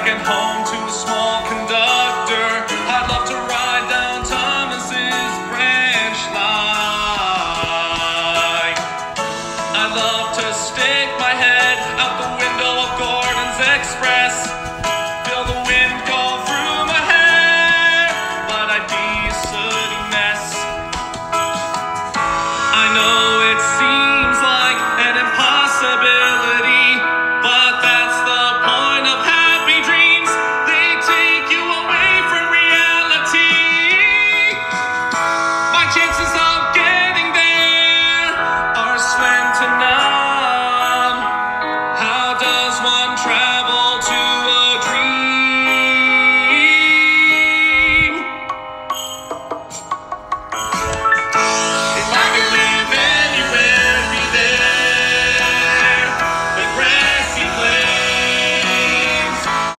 second home to a small conductor. I'd love to ride down Thomas's branch line. I'd love to stick my head out the window of Gordon's Express, feel the wind go through my hair, but I'd be a sooty mess. I know it seems like an impossibility, but that's the point of happy dreams. They take you away from reality. My chances of getting there are slim to none. How does one try?